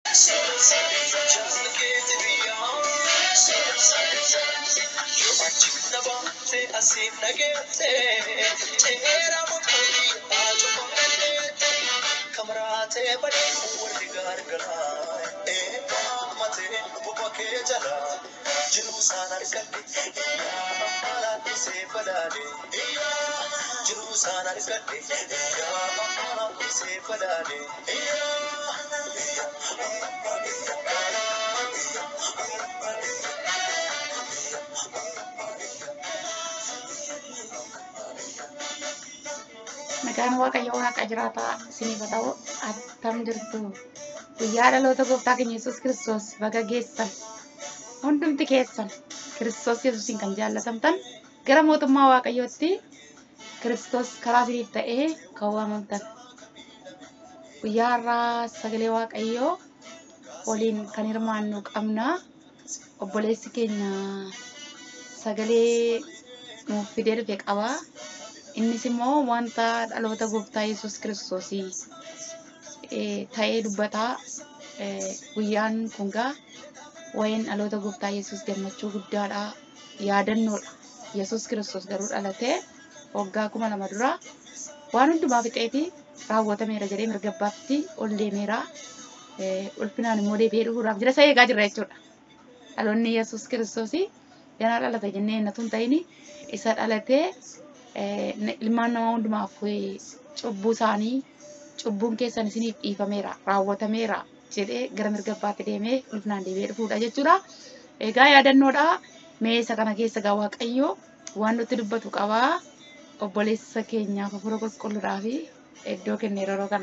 Nagaan Waaqayyo Waaqa jiraataa isiniif haa ta'u attam jirtu. Guyyaa dhaloota Gooftaa keenya Yesuus Kiristoos baga geessan. Hundumti keessan Kiristoos Yesuusiin kan jaallatamtan gara mootummaa Waaqayyootti Kiristoos karaa isiniif ta'ee kan waamamtan. Guyyaa har'aa sagalee Waaqayyoo waliin kan hirmaannu qabna. Obboleessi keenya sagalee nuuf fidee dhufe qaba. Innis immoo wanta dhaloota Gooftaa Yesuus Kiristoosii ta'ee dubbata. Guyyaan kun gaa waa'een dhaloota Gooftaa Yesuus gammachuu guddaadha. Yaadannoodha. Yesuus Kiristoos garuu dhalatee waggaa 2000 dura waan hundumaa fixeeti raawwatameera jedhee mirga abbaatti ol deemeera. Ulfinaan immoo deebi'ee dhufuudhaaf jira isa eegaa jirra jechuudha. Dhaloonni Yesuus Kiristoosii ganaa dhalate jennee innatu hin ta'in isa dhalatee ilmaan namaa hundumaaf cubbuu isaanii cubbuun keessan isiniif dhiifameera raawwatameera jedhee gara mirga abbaatti deemee ulfinaan deebi'ee dhufuudha jechuudha. Egaa yaadannoodha. Mee isa kana keessa gaa Waaqayyo waan nutti dubbatu qaba. Obboleessa keenyaaf hafuura qulqulluudhaa fi iddoo kennee yeroo kana.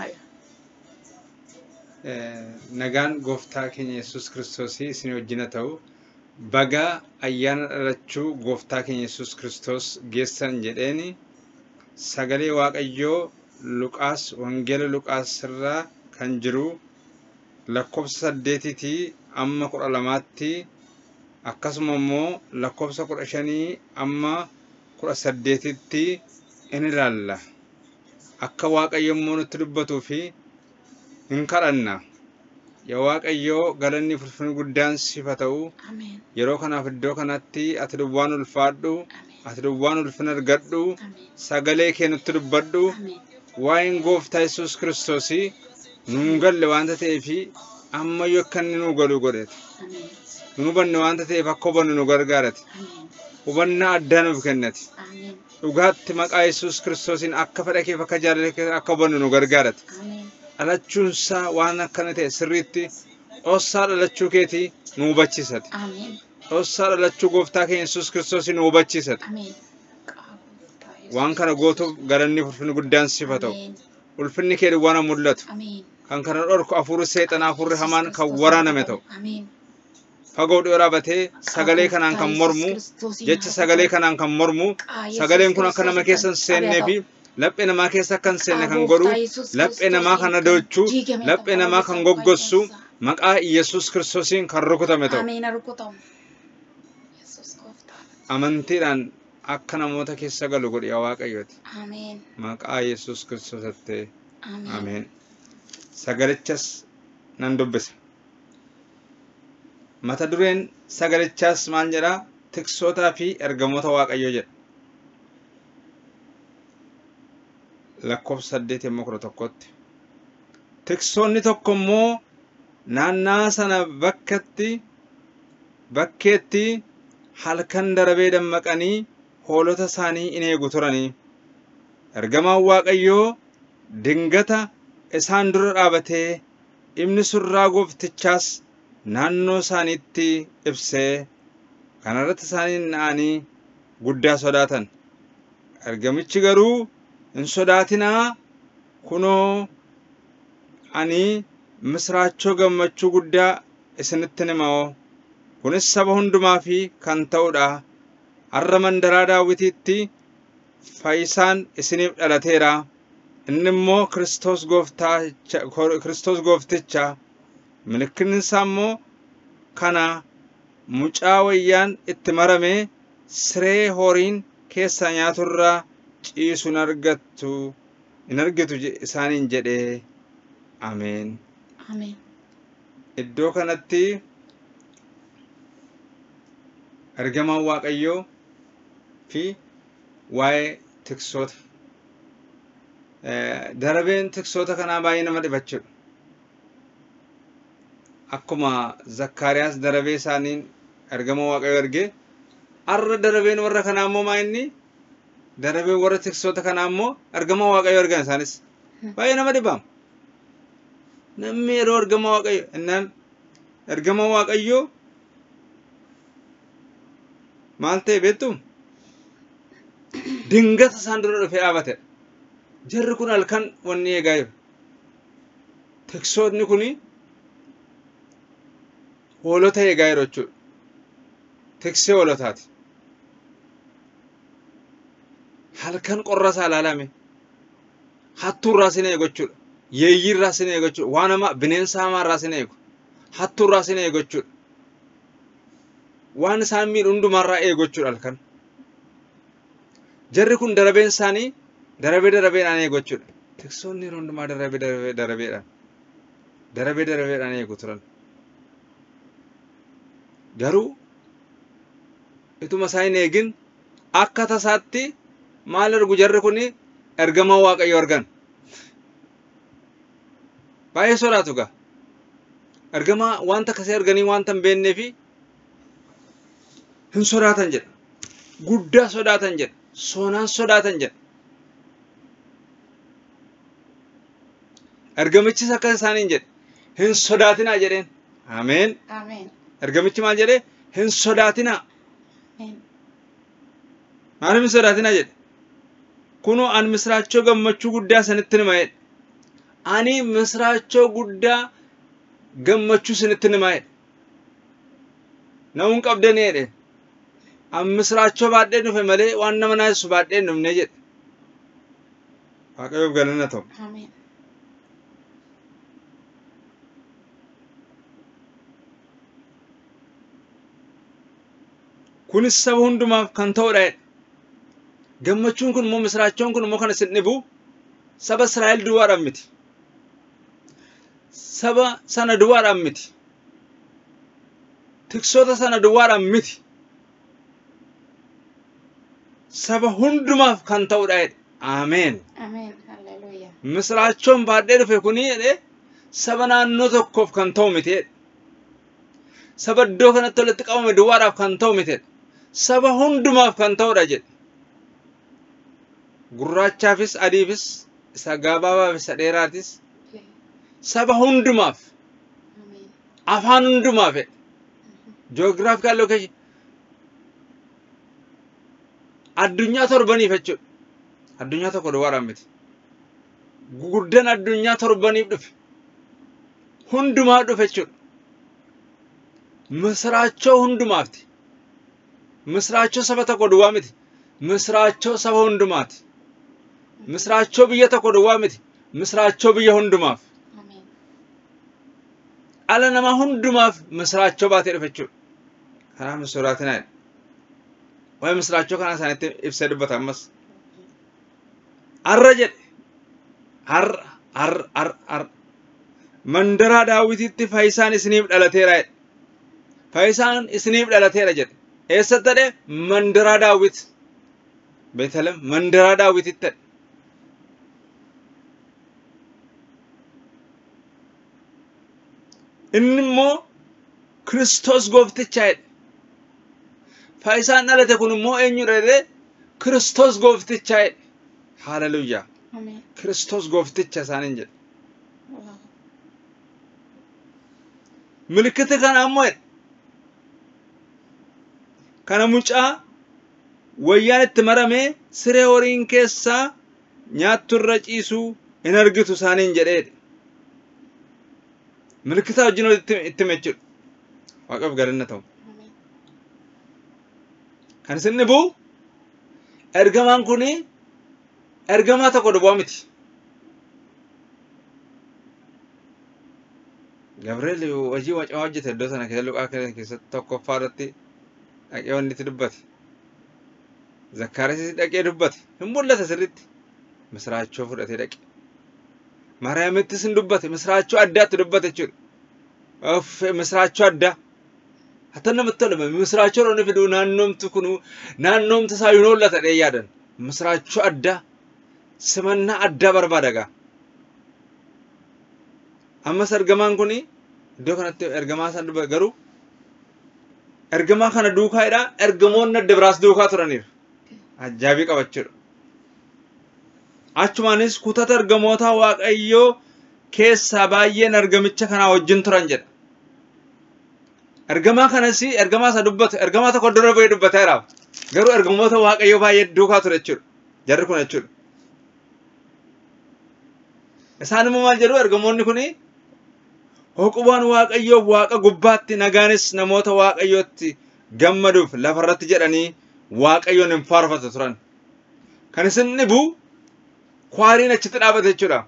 Nagaan Gooftaa keenya Yesuus Kiristoosii isin wajjin haa ta'u. Baga ayyaana dhalachuu Gooftaa keenya Yesuus Kiristoos geessan jedheeni sagalee Waaqayyoo Luqaas wangeela Luqaas irraa kan jiru lakkoofsa 8tii amma 12tti akkasuma immoo lakkoofsa 15 amma 18tti in ilaalla. Akka Waaqayyo immoo nutti dubbatuu fi hin kadhanna. Yaa Waaqayyo galanni ulfinni guddaan siif haa ta'u. Yeroo kanaaf iddoo kanatti ati duwwaan ulfaadhu, ati duwwaan ulfina argadhu, sagalee kee nutti dubbadhu. Waa'een Gooftaa Yesuus Kiristoosii nuun galle waanta ta'eef ammayyuu akka inni nuu galu godheeti. Nu hubanne waanta ta'eef akka hubannu nu gargaarati. Hubannaa addaa nuuf kennati. Dhugaatti maqaa Yesuus Kiristoosiin akka fedha keef akka jaalala kee akka hubannu nu gargaarati. Dhalachuunsaa waan akkana ta'e sirriitti dhossaa dhalachuu keetii nu hubachiisati. Dhossaa dhalachuu Gooftaa keenya Yesuus Kiristoosii nu hubachiisati. Waan kana gootuuf galanni ulfinni guddaan siif haa ta'u. Ulfinni kee duwwaan mul'atu. Kan kana dhorku hafuurri seexanaa hafuurri hamaan kan waraaname ta'u. Fagoo dhiyoodhaa batee sagalee kanaan kan mormu jecha sagalee kanaan kan mormu sagaleen kun akka nama keessa hin seennee fi laphee namaa keessa akka hin seenne kan godhu laphee namaa kan adoochuu laphee namaa kan goggossu maqaa Yesuus Kiristoosiin kan rukutame ta'u. Amantiidhaan akka namoota keessa galu godhi yaa Waaqayyooti. Maqaa Yesuus Kiristoosatti. Ameen. Sagalichas nan dubbisa. Mata dureen sagalichaas maal jedha? Tiksootaa fi ergamoota Waaqayyoo jedha. Lakkoofsa 8:11. Tiksoonni tokko immoo naannaa sana bakkeetti halkan darabee dammaqanii hoolota isaanii in eegu turanii. Ergamaan Waaqayyoo dingata isaan dura dhaabatee ibni surraa Gooftichaas naannoo isaaniitti ibsee kanarratti isaaniin na'anii guddaa sodaatan. Ergamichi garuu hin sodaatinaa kunoo ani misraachoo gammachuu guddaa isinitti himoo kunis saba hundumaa fi kan ta'udha. Har'a mandaraa Daawitiitti fayyisaan isiniif dhalateera. Inni immoo Kiristoos Goofticha. Mallattoon isaa immoo kana mucaa wayyaan itti maramee siree horiin keessa nyaaturraa ciisu hin argitu isaaniin jedhee. Ameen. iddoo kanatti ergamaan Waaqayyoo fi waa'ee tiksoota darabeen tiksoota kanaa baay'ee nama dhibachuudha. Akkuma Zakkaariyaas darabee isaaniin ergamaa Waaqayyoo argee arra darabeen warra kanaa immoo maa inni darabeen warra tiksoota kanaa immoo ergamaa Waaqayyoo argan isaanis baay'ee nama dhibama. Namni yeroo ergamaa Waaqayyoo innaan ergamaa Waaqayyoo maal ta'e beektu dingata isaan dura dhufee dhaabate. Jarri kun halkan wanni eegaa jiru. Tiksootni kuni hoolota eegaa jiru jechuudha. Tiksee hoolotaati. Halkan qorra isaa ilaalame. Hattuu irraa sin eegu jechuudha. Yeeyyii irraa sin eegu jechuudha. Waan nama bineensa hamaa irraa sin eegu. Hattuu irraa sin eegu jechuudha. Waan isaan miidhu hundumarraa eegu jechuudha halkan. Jarri kun darabeen isaanii darabeedhaan eegu jechuudha. Tiksoonni yeroo hundumaa darabeedhaan eegu turan. Garuu ituma isaa hin eegin akka tasaatti maal argu jarri kun ergamaa Waaqayyoo argan. Baay'ee sodaatu gaa. Ergamaa wanta akkasii arganii wanta hin beekneefi hin sodaatan jedha. Guddaa sodaatan jedha. Soonaan sodaatan jedha. Ergamichis akka isaaniin jedhe hin sodaatinaa jedheen. Ameen. Ameen. Ergamichi maal jedhee hin sodaatinaa. Ameen. Maaliif hin sodaatinaa jedhe? Kunoo an misraachoo gammachuu guddaa sanitti nima jedhe. Ani misraachoo guddaa gammachuu sanitti nima jedhe. Namuun qabdanii jedhe. An misraachoo baadhee dhufe malee waan nama naasisu baadhee hin dhufne jedhe. Waaqayyoof galanna ta'u. Ameen. Kunis saba hundumaaf kan ta'udha jedhe. Gammachuun kun immoo misraachoon kun immoo kan isin dhibu saba Israa'el duwwaadhaan miti. Saba sana duwwaadhaan miti. Tiksoota sana duwwaadhaan miti. Saba hundumaaf kan ta'udha jedhe. Ameen. Ameen. Hallelujah. Misraachoon baadhee dhufe kuni jedhe saba naannoo tokkoof kan ta'u miti jedhe. Saba iddoo kanatti walitti qabame duwwaadhaaf kan ta'u miti jedhe. Saba hundumaaf kan ta'udha jedhe. Gurraachaafis adiifis isa gabaabaafis isa dheeraatis saba hundumaaf Ameen. afaan hundumaaf jedhe. Geographical location addunyaa torbaniif jechuudha. Addunyaa tokko duwwaadhaan miti. Gurguddaan addunyaa torbaniif dhufe. Hundumaaf dhufe jechuudha. Misraachoo hundumaafti. Misraachoo saba tokko duwwaa miti. Misraachoo saba hundumaati. Misraachoo biyya tokko duwwaa miti. Misraachoo biyya hundumaaf. Ameen. Ala nama hundumaaf misraachoo baatee dhufe jechuudha. Kanaaf hin sodaatinaa jedhe. Waa'ee misraachoo kana isaanitti ibsee dubbata ammas. Har'a jedhe. Har'a. Mandaraa Daawititti fayyisaan isiniif dhalateera jedhe. Fayyisaan isiniif dhalateera jedhe. Eessatti jedhe? Mandaraa Daawit. Beetalem mandaraa Daawititti jedhe. Inni immoo Kiristoos goofticha jedhe. Fayyisaan dhalate kun immoo eenyudha jedhe? Kiristoos goofticha jedhe. Haaleluyyaa. Ameen. Kiristoos goofticha isaaniin jedhe. Wow. Milikkita kana ammoo jedhe. Kana mucaa wayyaan itti maramee siree horiin keessaa nyaattu irra ciisuu hin argitu isaaniin jedheedha. Milikkita wajjin itti mechuudha. Waaqaaf galanna ta'u. Ameen. Kan isin dhibu ergamaan kuni ergamaa tokko duwwaa miti. Gabriel hojii wacaa hojjete iddoo sana keessa Luqaa keessatti tokkoffaa irratti dhaqee wanni itti dubbate. Zakkaariyaas dhaqee dubbate. Hin mul'ata sirriitti. Misraachoo fudhatee dhaqe. Maariyaamittis hin dubbate. Misraachoo addaatti dubbate jechuudha. ምስራቸው አዳ አተነ መተለም ምስራቸው ነው ነፍዱ ናኖም ትኩኑ ናኖም ተሳዩኖላ ተደያደን ምስራቸው አዳ ስመና አዳ በርባዳጋ አመስ እርገማን ኩኒ ዶከነተ እርገማ ሰንዱ በገሩ እርገማ ከነ ዱካይዳ እርገሞን ነድብራስ ዱካ ተረኒር አጃቢ ቀበችሩ አቹማንስ ኩተተ እርገሞታ ዋቀዮ ኬሳ ባየን እርገምቸ ከና ወጅን ተረንጀ እርገማ ከነሲ እርገማ ሰዱበት እርገማ ተቆደረ በይዱበት አይራብ ገሩ እርገሞታ ዋቀዮ ባየ ዱካ ተረችሩ ጀርኩነችሩ እሳንሙ ማልጀሩ እርገሞን ኩኒ hoquban waaqayyo waaqa gubbaatti nagaanis namoota waaqayyotti gammaduuf lafarratti jedhanii waaqayyoon hin faarfatu turan kan isin dhibu kwaariin achitti dhaabate jechuudha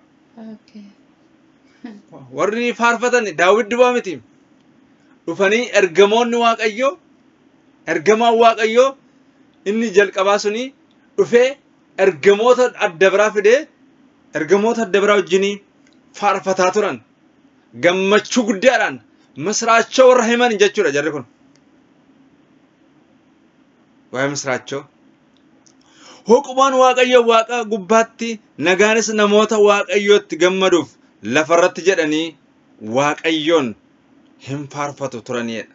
warri faarfatan daawit dibaa miti dhufanii ergamoonni waaqayyo ergamaan waaqayyo inni jalqabaa suni dhufee ergamoota adda biraa fidee ergamoota adda biraa wajjinii faarfataa turan gammachuu guddaadhaan misraachoo warra himan jechuudha jarri kun waa'ee misraachoo hoquban waaqayyo waaqa gubbaatti nagaanis namoota waaqayyootti gammaduuf lafarratti jedhanii waaqayyoon hin faarfatu turaniidha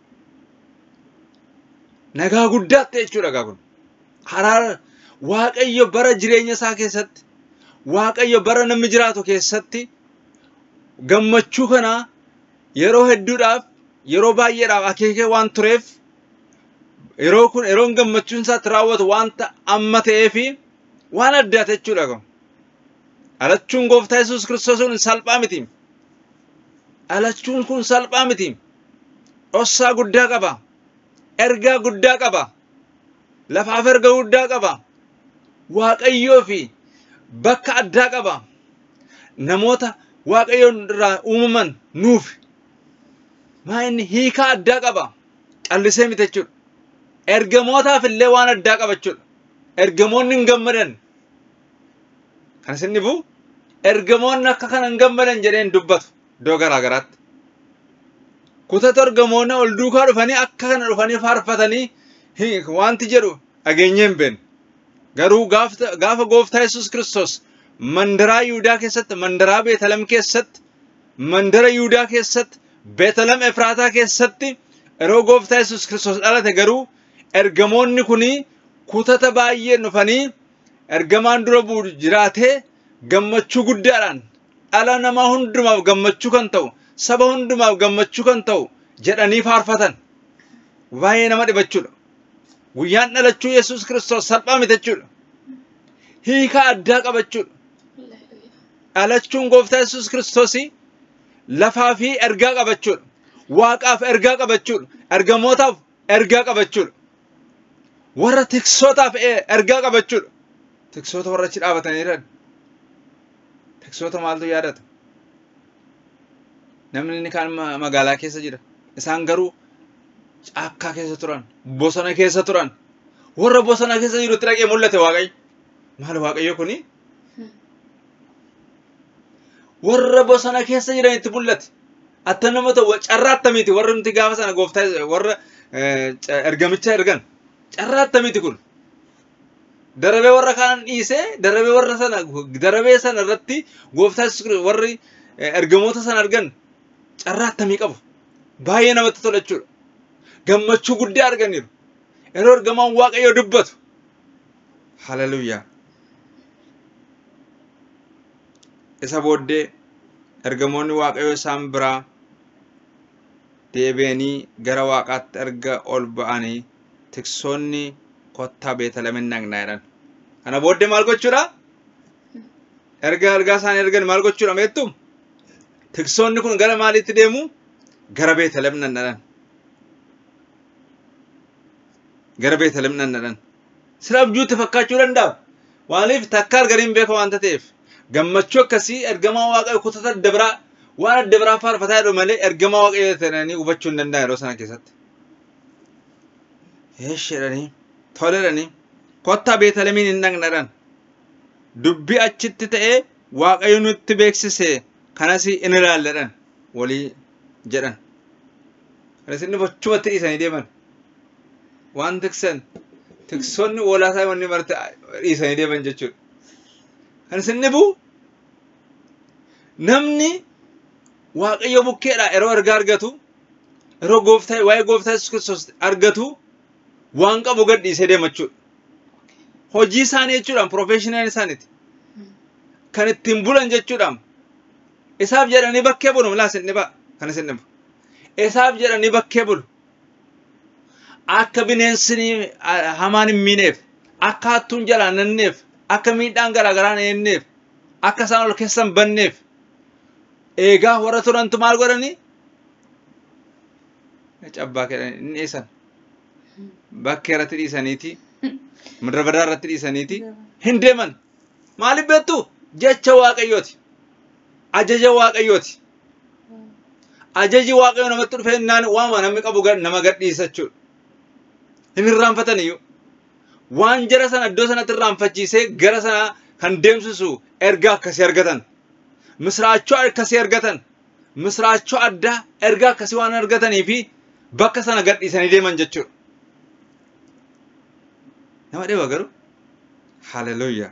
nagaa guddaatti jechuudha kun haraara waaqayyo bara jireenya isaa keessatti waaqayyo bara namni jiraatu keessatti gammachuu kana yeroo hedduudhaaf yeroo baay'eedhaaf akeekee waan tureef yeroo kun yeroon gammachuun isaa raawwatu wanta amma ta'eefi waan addaa jechuudha kun alachuun gooftaa Yesuus Kiristoos salphaa miti alachuun kun salphaa miti dhossaa guddaa qaba ergaa guddaa qaba lafaaf ergaa guddaa qaba waaqayyoo fi bakka addaa qaba namoota waaqayyoon irraa uumaman nuuf maayinni hiika addaa qaba callisee miti jechuudha ergamootaaf illee waan addaa qaba jechuudha ergamoonni hin gammadan kan isin dhibu ergamoonni akka kana hin gammadan jedheen dubbatu iddoo garaa garaatti kutata ergamoonni ol duukaa dhufanii akka kana dhufanii faarfatanii wanti jedhu dhageenyee hin beeknu garuu gaafa gooftaa Yesuus Kiristoos mandara Yihudaa keessatti mandara Beetlehem keessatti mandara Yihudaa keessatti Beetlehem Efraataa keessatti yeroo gooftaa Yesuus Kiristoos dhalate garuu ergamoonni kuni kutata baay'ee dhufanii ergamaan dura bu'u jiraatee gammachuu guddaadhaan dhala namaa hundumaaf gammachuu kan ta'u saba hundumaaf gammachuu kan ta'u jedhanii faarfatan baay'ee nama dhibachuudha guyyaan dhalachuu Yesuus Kiristoos salphaa miti jechuudha hiika addaa qabachuudha alachuun gooftaa Yesuus Kiristoos lafaa fi ergaa qabachuudha waaqaaf ergaa qabachuudha ergamootaaf ergaa qabachuudha warra tiksootaaf ergaa qabachuudha tiksoota warra achi dhaabatanii jiran tiksoota maaltu yaadata namni inni kaan magaalaa keessa jira isaan garuu caakkaa keessa turan bosona keessa turan warra bosona keessa jirutti dhaqee mul'ate waaqayyo maal waaqayyo kuni warra bosona keessa jiranitti mul'ate atta nama ta'u carraa attamiiti warra nuti gaafa sana gooftaa warra ergamicha ergan carraa attamiiti kun darabee warra kaan dhiisee darabee warra sana darabee sana irratti gooftaa warri ergamoota sana argan carraa attamii qabu baay'ee namatti tola jechuudha gammachuu guddaa arganiiru yeroo ergamaan waaqayyo dubbatu haleluuyaa isa booddee ergamoonni waaqayyo isaan biraa deebi'anii gara waaqaatti erga ol ba'anii tiksoonni kottaa Beetlehem dhaqnaa jedhan kana booddee maal gochuudha ergaa isaan ergan maal gochuudha meettu tiksoonni kun gara maaliitti deemu gara Beetlehem dhaqan gara Beetlehem dhaqan sira abjuutti fakkaachuu danda'a waaliif takka arganiin beeka waanta ta'eef gammachuu akkasii ergamaa waaqayyo kutata dabraa waan adda biraa faarfataa jedhu malee ergamaa waaqayyo ta'anii hubachuu hin danda'an yeroo sana keessatti jedhanii toledhanii kottaa Beetlehemiin hin dhaqnadhan dubbii achitti ta'ee waaqayyo nutti beeksise kanas in ilaalladhan walii jedhan. Kanas inni bochumatti dhiisanii deeman. Waan tiksan tiksoonni walaasaa wanni marte dhiisanii deeman jechuudha. Kanas inni buu namni waaqayyo bukkeedha yeroo ergaa argatu yeroo waa'ee gooftaa Yesuus Kiristoos argatu waan qabu gad dhiisee deema jechuudha. Hojii isaanii jechuudhaan professional isaaniiti. Kan ittiin bulan jechuudhaan isaaf jedhanii bakkee bulu milaas inni ba'a kanas inni ba'a. Isaaf jedhanii bakkee bulu. Akka bineensi hamaan hin miineef, akka hattuun jalaan nanneef, akka miidhaan garaagaraa neenneef, akka isaan ol keessan banneef. Eegaa warra turantu maal godhanii? Cabbaa kedhanii inni eessan. Bakkee irratti dhiisaniiti. Midra badaa irratti dhiisaniiti. Hin deeman. Maaliif beektu? Jecha waaqayyooti. Ajaja waaqayyooti. Ajaji waaqayyo namatti dhufee naan waama namni qabu nama gad dhiisa jechuudha. Hin irraanfataniyyuu. Waan jara sana iddoo sanatti irraanfachiisee gara sana kan deemsisu ergaa akkasii argatan. Misraachoo akkasii argatan. Misraachoo addaa ergaa akkasii waan argatanii fi bakka sana gad dhiisanii deeman jechuudha. Nama dheeba garuu. Haleluuyaa.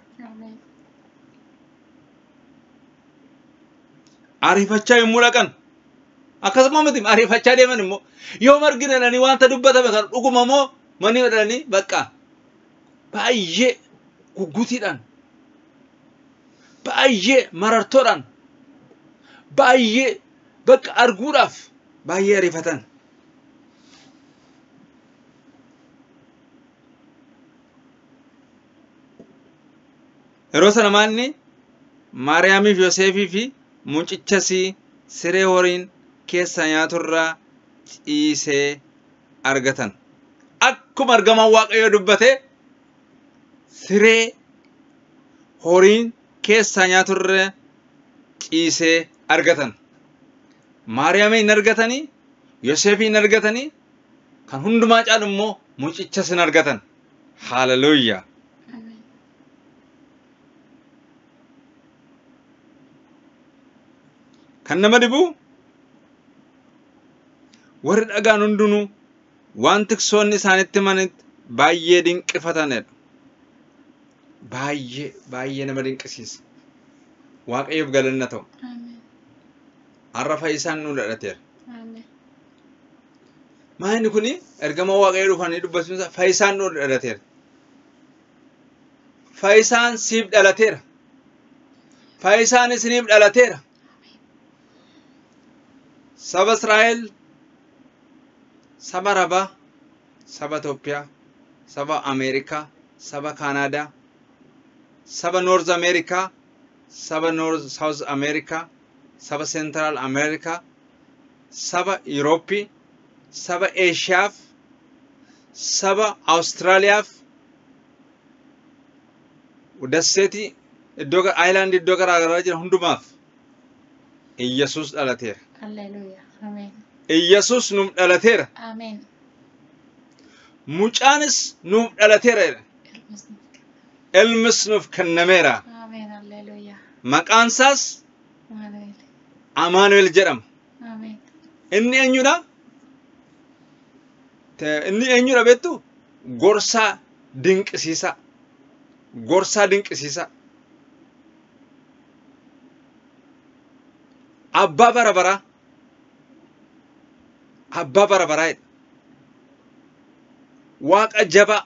Ariifachaa yommuu dhaqan. Akkasuma miti ariifachaa deeman immoo yoo margina dhanii wanta dubbatame kan dhuguma moo manii dhanii bakka baay'ee guggutiidhaan baay'ee marartoodhaan baay'ee bakka arguudhaaf baay'ee ariifatan. Yeroo sana maalni Maariyaamiif Yoseefii fi mucichasii siree horiin keessa nyaaturraa ciisee argatan. Akkuma argaman waaqayyo dubbate siree horiin keessa nyaaturraa ciisee argatan. Maariyaamin argatanii, Yoseefin argatanii, kan hundumaa caalu immoo mucichasin argatan. Haleluuyaa. Kan nama dhibu warri dhagaan hundinuu waan tiksoonni isaanitti manitti baay'ee dinqifatanidha. Baay'ee nama dinqisiisa. Waaqayyoof galanna ta'u. Har'a fayyisaan nu dhadhateera. Maayini kuni ergama waaqayyo dhufanii dubbasuunsa fayyisaan nu dhadhateera. Fayyisaan siif dhalateera. Fayyisaan isiniif dhalateera. Saba Israa'el, saba Arabaa, saba Itoophiyaa, saba Ameerikaa, saba Kaanaadaa, saba North Amerikaa, saba South Amerikaa, saba Central Amerikaa, saba Eurooppii, saba Eeshiyaaf, saba Awustiraaliyaaf, dasseetii aayilaandii iddoo garaa garaa jira hundumaaf Iyyesuus dhalateera. Hallelujah. Amen. Iyyesuus nuuf dhalateera. Amen. Mucaanis nuuf dhalateera. Ilmis nuuf kennameera. Amen. Hallelujah. Maqaan isaas Amaanu'el jedhama. Amen. Inni eenyudha? Inni eenyudha beektu? Gorsaa dinqisiisaa. Gorsaa dinqisiisaa. Abbaa bara baraa. Abbaa bara baraa. Waaqa jabaa.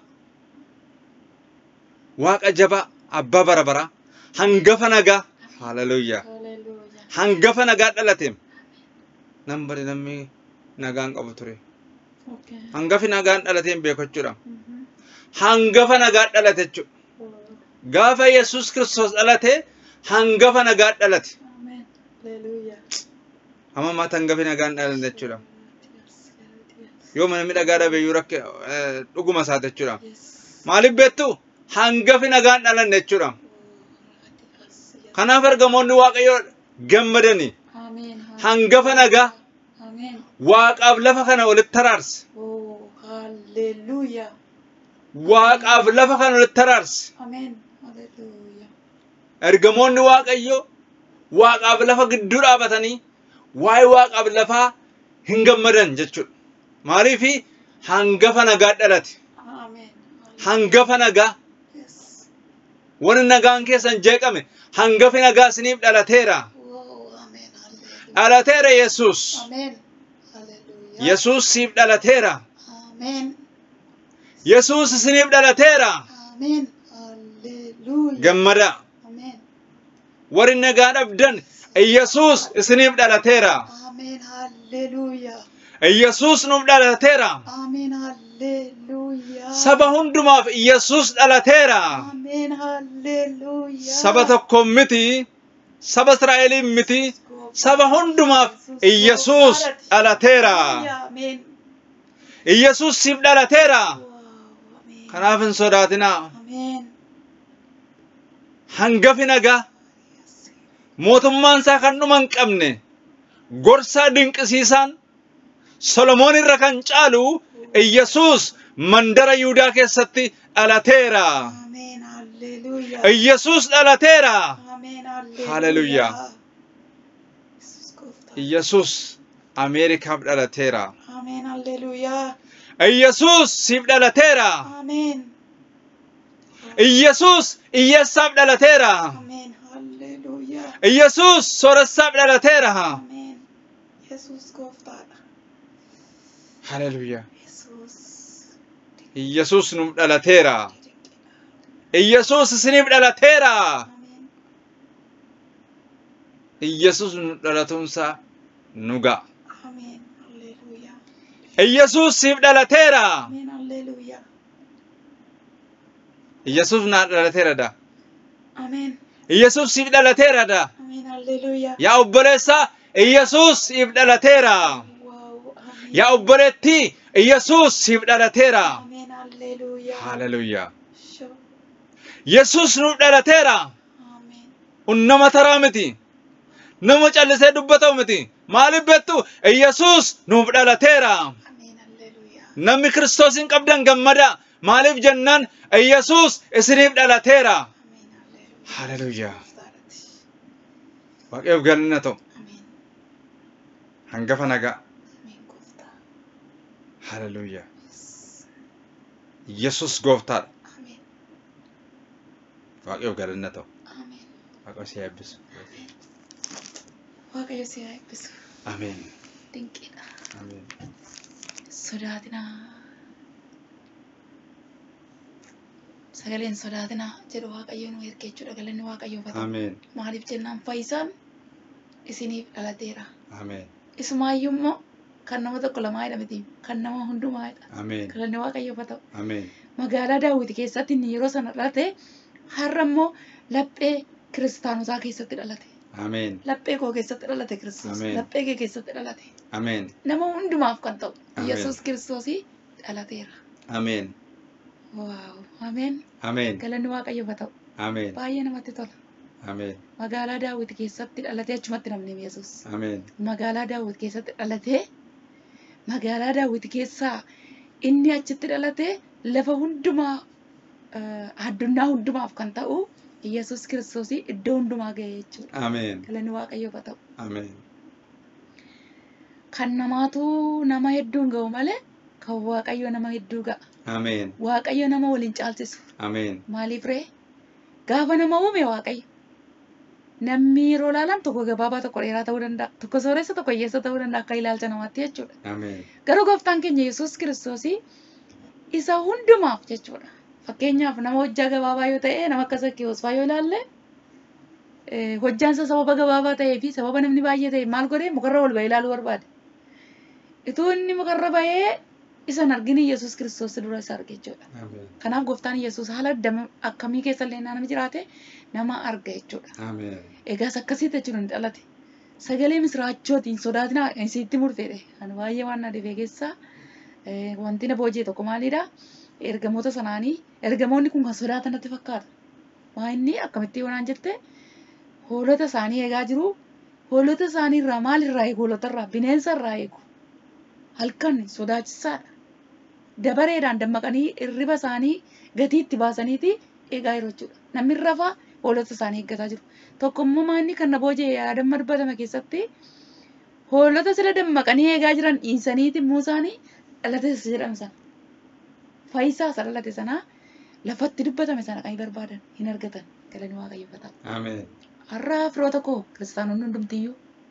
Waaqa jabaa. Abbaa bara baraa. Hangafa nagaa. Haleluuyaa. Hangafa nagaa dhalateem. Namni nagaan qabu ture. Hangafi nagaan dhalateem beekachuudha. Hangafa nagaa dhalate jechuudha. Gaafa Yesuus Kiristoos dhalate hangafa nagaa dhalate. Amma maata hangafi nagaan dhalate jechuudha. Yoo mana midhagaa dhabe yoo rakke dhuguma isaati jechuudha. Maaliif beektu? Hangafi nagaan dhalan jechuudha. Kanaaf ergamoonni Waaqayyoo gammadanii hangafa nagaa Waaqaaf lafa kana walitti taraarse. Hallelujah. Waaqaaf lafa kana walitti taraarse. Amen. Hallelujah. Ergamoonni Waaqayyoo Waaqaaf lafa gidduu dhaabatanii waa'ee Waaqaaf lafaa hin gammadan jechuudha. Maaliifi hangafa nagaa dhalate. Amen. Hangafa nagaa. Wani nagaan keessan jeeqame hangafi nagaa isiniif dhalateera. Amen. Dhalateera Yesuus. Amen. Hallelujah. Yesuus siif dhalateera. Amen. Yesuus isiniif dhalateera. Amen. Hallelujah. Gammada. Amen. Warri nagaa dhabdan Yesuus isiniif dhalateera. Amen. Hallelujah. Yesuus nuuf dhalateera. Amen. Hallelujah. Saba hundumaaf Yesuus dhalateera. Amen. Hallelujah. Saba tokko miti, saba Israa'eliin miti, saba hundumaaf Yesuus dhalateera. Amen. Yesuus siif dhalateera. Amen. Kanaaf hin sodaatinaa. Amen. Hangafi nagaa mootummaan isaa kan dhuma hin qabne gorsaa dinqisiisaan Solomoon irra kan caalu Yesuus mandara Yihudaa keessatti dhalateera. Amen. Hallelujah. Yesuus dhalateera. Amen. Hallelujah. Yesuus Ameerikaaf dhalateera. Amen. Hallelujah. Yesuus siif dhalateera. Amen. Yesuus Iyyeessaaf dhalateera. Amen. Hallelujah. Yesuus Sooressaaf dhalateera. Amen. Yesus gooftaadha. Hallelujah. Yesus. Yesuus nuuf dhalateera. Yesuus isiniif dhalateera. Amen. Yesuus nuuf dhalatuunsaa nu ga'a. Amen. Hallelujah. Yesuus siif dhalateera. Amen. Hallelujah. Yesuus naaf dhalateera da. Amen. Yesuus siif dhalateera da. Amen. Hallelujah. Yaa obboleessa Yesuus siif dhalateera. Wow. Amen. Yaa obboleettii Yesuus siif dhalateera. Amen. Hallelujah. Hallelujah. Sure. Yesuus nuuf dhalateera. Amen. Nama taraa miti. Nama callisee dubbatau miti. Maaliif beektu Yesuus nuuf dhalateera. Amen. Hallelujah. Namni Kiristoos hin qabdan gammada. Maaliif jennaan Yesuus isiniif dhalateera. Amen. Hallelujah. Gooftaadhaati. Waaqayyoof galanna ta'u. Amen. Hangafa nagaa. Amen. Gooftaa. Hallelujah. Yesuus gooftaadha. Amen. Waaqayyoof galanna ta'u. Amen. Waaqayyo si eebbisu. Waaqayyo si haa eebbisu. Ameen. Dinqiidha. Ameen. Sodaatinaa. Sagaleen sodaatinaa jedhu Waaqayyo nu erge jechuudha. Galanni Waaqayyoof haa ta'u. Ameen. Maaliif jennaan fayyisaan isiniif dhalateera. Ameen. Isumaayyuu immoo kan nama tokko lamaadha miti. Kan nama hundumaadha. Ameen. Galanni Waaqayyoof haa ta'u. Ameen. Magaalaa Daawit keessatti inni yeroo sana dhalate har'a immoo laphee kiristaanotaa keessatti dhalate. Ameen. Laphee koo keessatti dhalate Kiristoos. Ameen. Laphee kee keessatti dhalate. Ameen. Nama hundumaaf kan ta'u Ameen. Yesuus Kiristoosii dhalateera. Ameen. Waaw. Ameen. Ameen. Galanni Waaqayyoof haa ta'u. Ameen. Baay'ee namatti tola. Ameen. Magaalaa Daawit keessatti dhalatee achumatti namni Yesuus. Ameen. Magaalaa Daawit keessatti dhalatee magaalaa Daawit keessaa inni achitti dhalatee lafa hundumaa addunyaa hundumaaf kan ta'u Yesuus Kiristoosii iddoo hundumaa ga'e jechuudha. Ameen. Galanni Waaqayyoof haa ta'u. Ameen. Kan namaatu nama hedduun ga'u malee kan Waaqayyo nama hedduu ga'a. Ameen. Waaqayyo nama waliin caalchisu. Ameen. Maaliif ree? Gaafa nama uume Waaqayyo. Namni yeroo ilaalan tokko gabaabaa tokko dheeraa ta'uu danda'a. Tokko sooressa tokko hiyyeessa ta'uu danda'a akka ilaalcha namaatti jechuudha. Ameen. Garuu gooftaan keenya Yesuus Kiristoosii isa hundumaaf jechuudha. Fakkeenyaaf nama hojjaa gabaabaa yoo ta'e nama akka Zakkiyoos yoo ilaalle hojjaansa sababa gabaabaa ta'ee fi sababa namni baay'ee ta'e maal godhee mukarra ol ba'ee ilaaluu barbaade. Ituu inni mukarra ba'ee isan argini Yesuus Kiristoos dura isa arge jechuudha. Ameen. Kanaaf gooftaan Yesuus haala akkamii keessa illee nama jiraate nama arga jechuudha. Ameen. Egaas akkasitti jechuudha ni dhalate. Sagalee misiraachootiin sodaatinaa isitti murteedhe. Kan baay'ee waan na dhibee keessaa wanti na boojii tokko maalidha? Ergamoota sanaanii ergamoonni kun kan sodaatan natti fakkaata. Waa inni akkamitti yoo naan jette hoolota isaanii eegaa jiru. Hoolota isaanii irraa maalirraa eegu? Hoolota irraa bineensa irraa eegu. Halkan sodaachisaadha. Dabareedhaan dammaqanii irriba isaanii gatii itti baasaniiti eegaa jiru jechuudha. Namni rafaa hoolota isaanii eeggataa jiru. Tokko immoo maanni kan na boojee yaadamma dubbatame keessatti hoolota sila dammaqanii eegaa jiran dhiisaniiti Muusaanii dhalate isa jedhame sana. Faayisaa isa dhalate sanaa lafatti dubbatame sana kan barbaadan hin argatan. Galanni Waaqayyoof haa ta'u. Ameen. Har'a firoota koo kiristaanonni hundumtiyyuu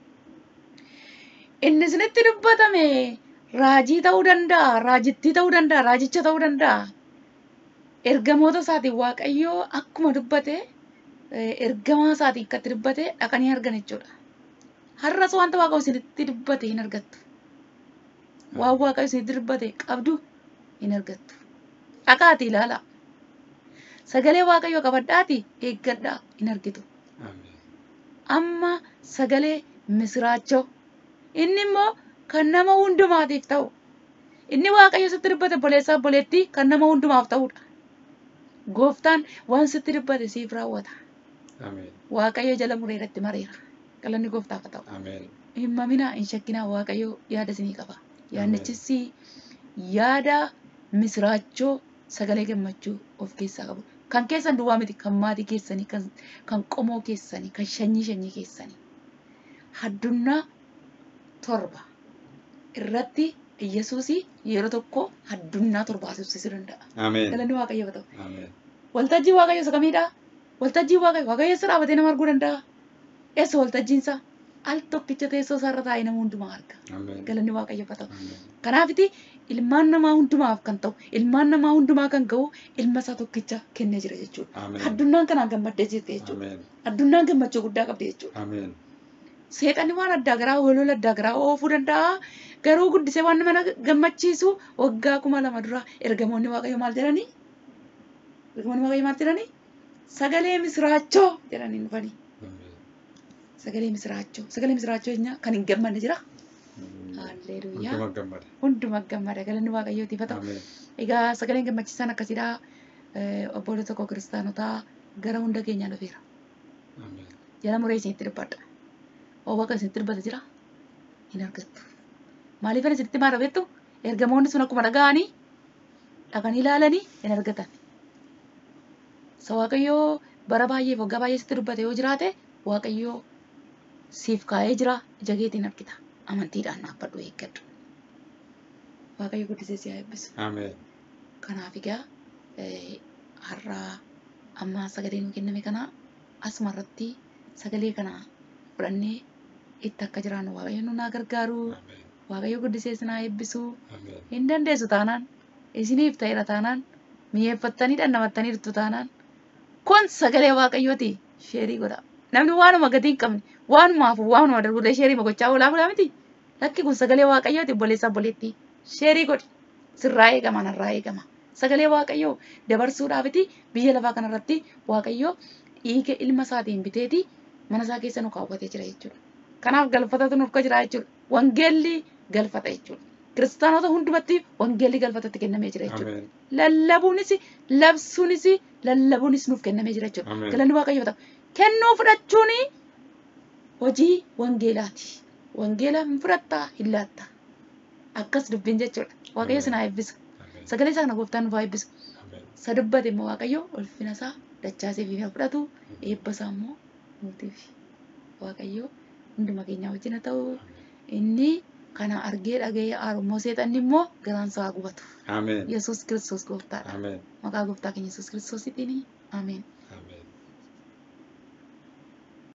inni isinitti dubbatame raajii ta'uu danda'a, raajittii ta'uu danda'a, raajicha ta'uu danda'a. Ergamoota isaatiin Waaqayyoo akkuma dubbate ergamaa isaatiin akkatti dubbate dhaqanii argan jechuudha. Har'as wanta Waaqayyo isinitti dubbate hin argattu. Waan Waaqayyo isinitti dubbate qabdu hin argattu. Dhaqaatii ilaalaa. Sagalee Waaqayyoo qabadhaatii eeggadhaa hin argitu. Amma sagalee misiraachoo. Inni immoo kan nama hundumaatiif ta'u. Inni Waaqayyo sitti dubbate boleessaa boleettii kan nama hundumaaf ta'udha. Gooftaan waan sitti dubbate siif raawwata. Waaqayyo jala muree irratti mareera. Galanni Gooftaaf haa ta'u. Hin maminaa hin shakkinaa Waaqayyo yaada isinii qaba. Yaadnichis yaada misiraachoo sagalee gammachuu of keessaa qabu. Kan keessan duwwaa miti kan maatii keessanii kan qomoo keessanii kan shanyii keessanii. Addunyaa torba irratti Yesuus yeroo tokko addunyaa torba asubsiisuu danda'a. Galanni Waaqayyoo haa ta'u. Waltajjii Waaqayyoo isa kamiidhaa? Waltajjii Waaqayyoo eessa dhaabatee nama arguu danda'a? Eessa waltajjiinsa? Al tokkicha teessoo isaarra taa'ee nama hundumaa arga. Galanni Waaqayyoo haa ta'u. Kanaafiti ilmaan namaa hundumaaf kan ta'u, ilmaan namaa hundumaa kan ga'u ilma isaa tokkicha kennee jira jechuudha. Addunyaan kanaan gammaddee jirti jechuudha. Addunyaan gammachuu guddaa qabdi jechuudha. Seexanni waan addaa garaa walola addaa garaa oofuu danda'a. Garuu guddisee waan nama gammachiisu waggaa 2000 dura ergamoonni Waaqayyoo maal jedhanii? Ergamoonni Waaqayyoo maal jedhanii? Sagalee misiraachoo jedhanii dhufanii. Sagalee misiraachoo. Sagalee misiraachoo eenyaa kan hin gammanne jira. Halleluuyaa. Hunduma gammada. Galanni Waaqayyootiif haa ta'u. Egaa sagaleen gammachiisaan akkasiidha. Obboleessa koo kiristaanotaa gara hunda keenyaa dhufeera. Jala muree isinitti dubbadha. Waaqa isinitti dubbata jira. Hin argattu. Maaliif isinitti maal dhabeettu? Ergamoonni sun akkuma dhaga'anii dhaqanii ilaalanii hin argatan. Waaqayyoo bara baay'ee waggaa baay'ee sitti dubbate yoo jiraate Waaqayyoo siif kaa'ee jira ija keetiin argita. Amantiidhaan dhaabbadhu eeggadhu. Waaqayyo guddisee si haa eebbisu. Kanaaf egaa har'a amma sagalee nu kenname kana asuma irratti sagalee kana fudhannee itti akka jiraannu Waaqayyo nu naa gargaaru. Waaqayyo guddisee si haa eebbisu. Hin dandeessu taanaan isiniif ta'eera taanaan mi'eeffattanii dhandhamattanii jirtu taanaan kun sagalee Waaqayyooti sheerii godha. Namni waanuma gatii hin qabne waanuma darbuudhee sheerii gochaa oolaa miti. Lakki kun sagalee Waaqayyooti obboleessaa obboleettii sheerii godhi. Sirraa eegama narraa eegama. Sagalee Waaqayyoo dabarsuudhaafiti biyya lafaa kanarratti Waaqayyoo dhiiga ilma isaatiin biteeti mana isaa keessa nu kaawwatee jira jechuudha. Kanaaf galfatatu nuuf jira jechuudha. Wangeelli galfata jechuudha. Kiristaanota hundumatti wangeelli galfatatti kennamee jira jechuudha. Lallabuunis labsuunis lallabuunis nuuf kennamee jira jechuudha. Galanni Waaqayyoo ta'u. Kennuu fudhachuun hojii wangeelaati. Wangeela hin fudhattaa hin laattaa. Akkas dubbiin jechuudha. Waaqayyo sin haa eebbisu. Sagalee isaa kana Gooftaan nuuf haa eebbisu. Isa dubbate immoo Waaqayyo ulfina isaa dachaasee fi fudhatu eebba isaa immoo nuutiif. Waaqayyo hunduma keenya wajjin haa ta'u. Inni kana argee dhagee aarummoo seexanni immoo garaan isaa gubatu. Yesuus Kiristoos Gooftaadha. Maqaa Gooftaa keenya Yesuus Kiristoositiin. Ameen.